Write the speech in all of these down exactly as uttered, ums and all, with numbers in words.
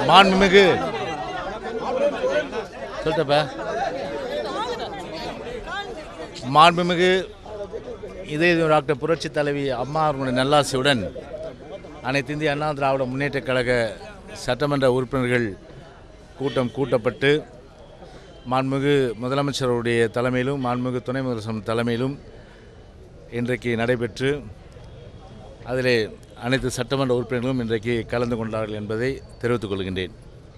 மாண்புமிகு சொல்லிட்டப்ப மாண்புமிகு இதே டாக்டர் புரட்சி தலைவி அம்மா அவர்களுடைய நல்லாசியுடன் அனைத்து இந்திய அண்ணா திராவிட முன்னேற்ற கழக சட்டமன்ற உறுப்பினர்கள் கூட்டம் கூட்டப்பட்டு மாண்புமிகு முதலமைச்சருடைய தலைமையிலும் மாண்புமிகு துணை முதலமைச்சர் தலைமையிலும் இன்றைக்கு நடைபெற்று அதிலே அனைத்து சட்டமன்ற உறுப்பினர்களும் இன்றைக்கு கலந்து கொண்டார்கள் என்பதை தெரிவித்துக் கொள்கின்றேன்.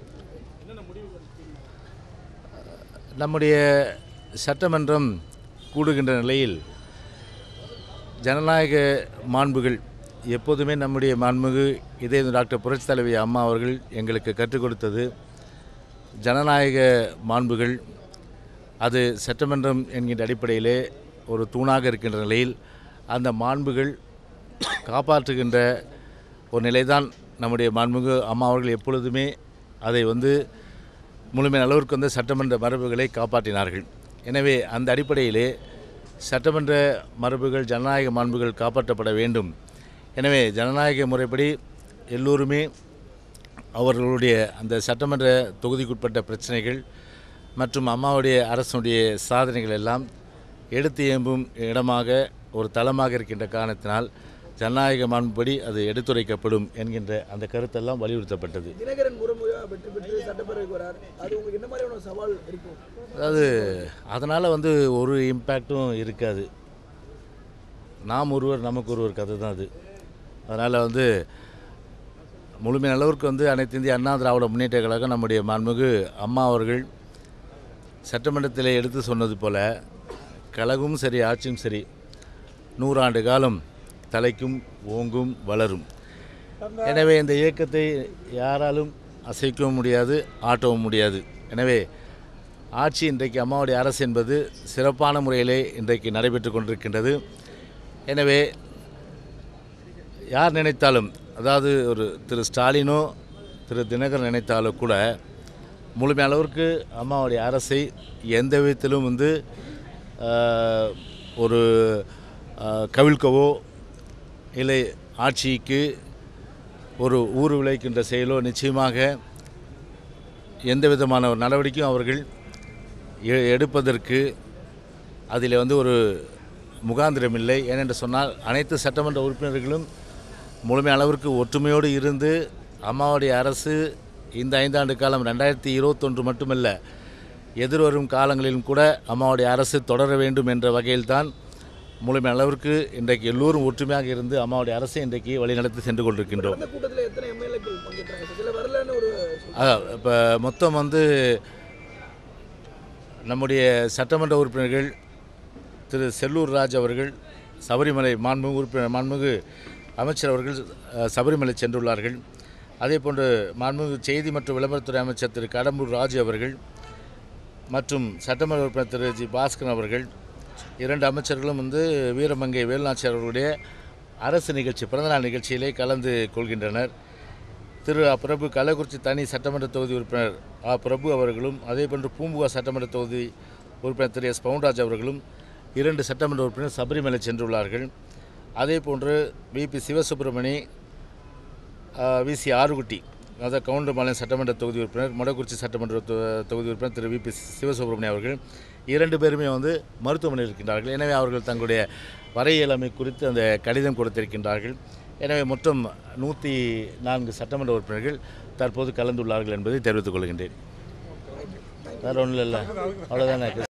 நம்முடைய சட்டமன்றம் கூடுகின்ற நிலையில் ஜனநாயக மாண்புகள் எப்போதுமே நம்முடைய மாண்புமிகு இதே டாக்டர் புரட்சி தலைவி அம்மா அவர்கள் எங்களுக்கு கற்றுக் கொடுத்தது ஜனநாயக மாண்புகள். அது சட்டமன்றம் என்கின்ற அடிப்படையிலே ஒரு தூணாக இருக்கின்ற நிலையில் அந்த மாண்புகள் காப்பாற்றுகின்ற ஒரு நிலைதான் நம்முடைய மாண்புமிகு அம்மா அவர்கள் எப்பொழுதுமே அதை வந்து முழுமையான அளவிற்கு வந்து சட்டமன்ற மரபுகளை காப்பாற்றினார்கள். எனவே அந்த அடிப்படையிலே சட்டமன்ற மரபுகள் ஜனநாயக மாண்புகள் காப்பாற்றப்பட வேண்டும். எனவே ஜனநாயக முறைப்படி எல்லோருமே அவர்களுடைய அந்த சட்டமன்ற தொகுதிக்குட்பட்ட பிரச்சனைகள் மற்றும் அம்மாவுடைய அரசுடைய சாதனைகள் எல்லாம் எடுத்து ஏம்பும் இடமாக ஒரு தளமாக இருக்கின்ற காரணத்தினால் ஜனநாயக மாண்புப்படி அது எடுத்துரைக்கப்படும் என்கின்ற அந்த கருத்தெல்லாம் வலியுறுத்தப்பட்டது. அதாவது அதனால் வந்து ஒரு இம்பேக்டும் இருக்காது. நாம் ஒருவர் நமக்கு ஒருவர் கதை தான் அது. அதனால் வந்து முழுமையான அளவிற்கு வந்து அனைத்து இந்திய அண்ணா திராவிட முன்னேற்ற கழகம் நம்முடைய மாண்புமிகு அம்மா அவர்கள் சட்டமன்றத்தில் எடுத்து சொன்னது போல கழகமும் சரி ஆட்சியும் சரி நூறாண்டு காலம் தலைக்கும் ஓங்கும் வளரும். எனவே இந்த இயக்கத்தை யாராலும் அசைக்கவும் முடியாது ஆட்டவும் முடியாது. எனவே ஆட்சி இன்றைக்கு அம்மாவுடைய அரசு என்பது சிறப்பான முறையிலே இன்றைக்கு நடைபெற்று கொண்டிருக்கின்றது. எனவே யார் நினைத்தாலும் அதாவது ஒரு திரு ஸ்டாலினோ திரு தினகரன் நினைத்தாலோ கூட முழுமையான அளவிற்கு அம்மாவுடைய அரசை எந்த விதத்திலும் வந்து ஒரு கவிழ்க்கவோ இல்லை ஆட்சிக்கு ஒரு ஊறு விளைக்கின்ற செயலோ நிச்சயமாக எந்த விதமான ஒரு நடவடிக்கையும் அவர்கள் எடுப்பதற்கு அதில் வந்து ஒரு முகாந்திரம் இல்லை. ஏனென்று சொன்னால் அனைத்து சட்டமன்ற உறுப்பினர்களும் முழுமை அளவிற்கு ஒற்றுமையோடு இருந்து அம்மாவுடைய அரசு இந்த ஐந்தாண்டு காலம் ரெண்டாயிரத்தி இருபத்தொன்று மட்டுமல்ல எதிர்வரும் காலங்களிலும் கூட அம்மாவுடைய அரசு தொடர வேண்டும் என்ற வகையில்தான் முழுமை அளவிற்கு இன்றைக்கு எல்லோரும் ஒற்றுமையாக இருந்து அம்மாவுடைய அரசை இன்றைக்கு வழிநடத்தி சென்று கொண்டிருக்கின்றோம். இப்போ மொத்தம் வந்து நம்முடைய சட்டமன்ற உறுப்பினர்கள் திரு செல்லூர் ராஜ் அவர்கள் சபரிமலை மாண்புமிகு உறுப்பினர் மாண்புமிகு அமைச்சர் அவர்கள் சபரிமலை சென்றுள்ளார்கள். அதே போன்று மாண்புமிகு செய்தி மற்றும் விளம்பரத்துறை அமைச்சர் திரு கடம்பூர் ராஜு அவர்கள் மற்றும் சட்டமன்ற உறுப்பினர் திரு ஜி பாஸ்கரன் அவர்கள் இரண்டு அமைச்சர்களும் வந்து வீரமங்கை வேலுநாச்சியார் அவர்களுடைய அரசு நிகழ்ச்சி பிறந்தநாள் நிகழ்ச்சியிலே கலந்து கொள்கின்றனர். திரு அ பிரபு கள்ளக்குறிச்சி தனி சட்டமன்ற தொகுதி உறுப்பினர் ஆ பிரபு அவர்களும் அதே போன்று பூம்புகார் சட்டமன்ற தொகுதி உறுப்பினர் திரு எஸ் பவுன்ராஜ் அவர்களும் இரண்டு சட்டமன்ற உறுப்பினர் சபரிமலை சென்றுள்ளார்கள். அதே போன்று V P Sivasubramani V C Arukutty அதாவது கவுண்டர்பாளையம் சட்டமன்ற தொகுதி உறுப்பினர் மொடக்குறிச்சி சட்டமன்ற தொகுதி உறுப்பினர் திரு விபி சிவசுப்பிரமணியம் அவர்கள் இரண்டு பேருமே வந்து மருத்துவமனையில் இருக்கின்றார்கள். எனவே அவர்கள் தங்களுடைய வரையியலமை குறித்து அந்த கடிதம் கொடுத்திருக்கின்றார்கள். எனவே மொத்தம் நூற்றி நான்கு சட்டமன்ற உறுப்பினர்கள் தற்போது கலந்துள்ளார்கள் என்பதை தெரிவித்துக் கொள்கின்றேன். வேறு ஒன்றும் இல்லை, அவ்வளோதானே.